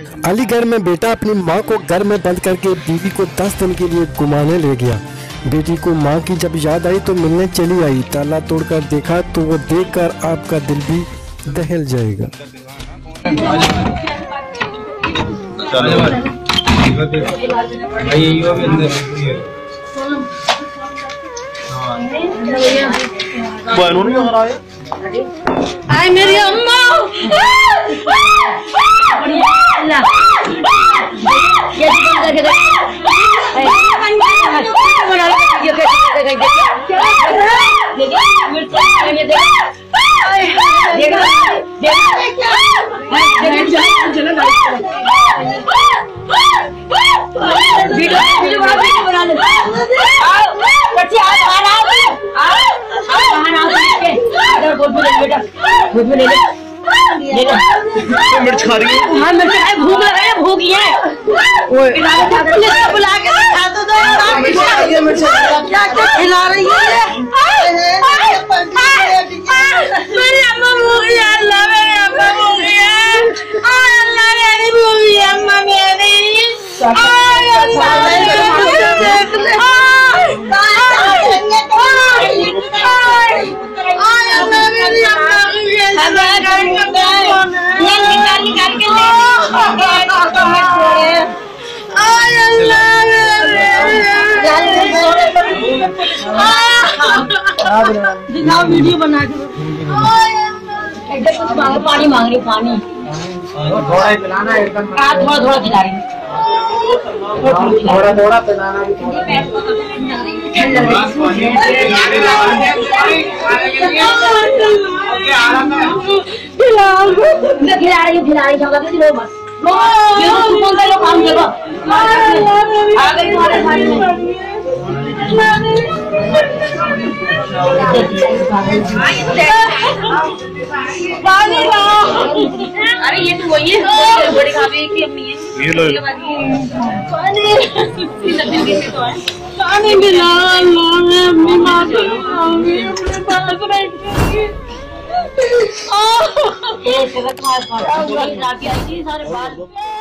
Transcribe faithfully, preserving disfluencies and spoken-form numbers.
अलीगढ़ में बेटा अपनी मां को घर में बंद करके बीवी को दस दिन के लिए घुमाने ले गया। बेटी को मां की जब याद आई तो मिलने चली आई। ताला तोड़कर देखा तो वो देखकर आपका दिल भी दहल जाएगा। आई मेरी अम्मा मिर्च खा रही है। हाँ मिर्च है, भूख लगा है, भूखी है। पुलिस को बुला के खा दो तो मिर्च क्या क्या खिला रही है। मेरी अम्मा भूखी है, अल्लाह मेरी अम्मा भूखी है, अल्लाह मेरी भूखी है, अम्मा मेरी वीडियो बना के कुछ मांग पानी मांग रही पानी थोड़ा ही पिलाना है एकदम थोड़ा थोड़ा खिला रही थोड़ा थोड़ा पिलाना भी खिला रही खिला रही बस कौन सा लोग काम करो आ गई तुम्हारे सामने अरे ये तो वही है बड़ी भाभी की अम्मी है। ये लो पानी पानी मिला मैं अपनी माँ को लाऊंगी अपने पास बैठूंगी। ये जगह तुम्हारे पास सारे बाल